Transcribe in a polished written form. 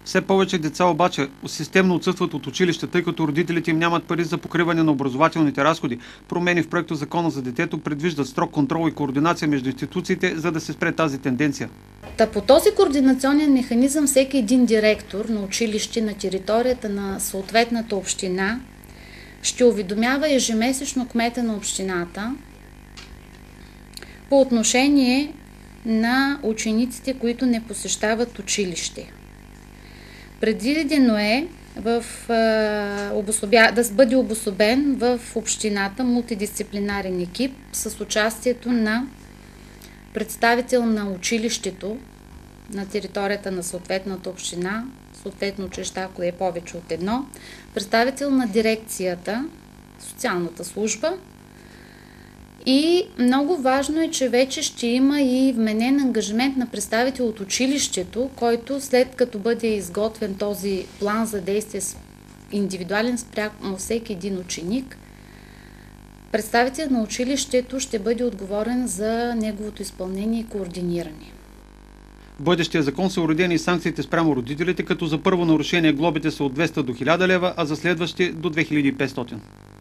Все повече деца обаче системно отсъстват от училище, тъй като родителите им нямат пари за покриване на образователните разходи. Промени в проекта Закона за детето предвиждат строг контрол и координация между институциите, за да се спре тази тенденция. По този координационен механизъм всеки един директор на училище на територията на съответната община ще уведомява ежемесечно кмета на общината по отношение на учениците, които не посещават училище. Предвидено е да бъде обособен в общината мултидисциплинарен екип с участието на представител на училището на територията на съответната община, съответно училище, ако е повече от едно, представител на дирекцията, социалната служба. И много важно е, че вече ще има и вменен ангажимент на представител от училището, който след като бъде изготвен този план за действие индивидуален спрямо всеки един ученик, представител на училището ще бъде отговорен за неговото изпълнение и координиране. В бъдещия закон са уредени и санкциите спрямо родителите, като за първо нарушение глобите са от 200 до 1000 лева, а за следващи до 2500.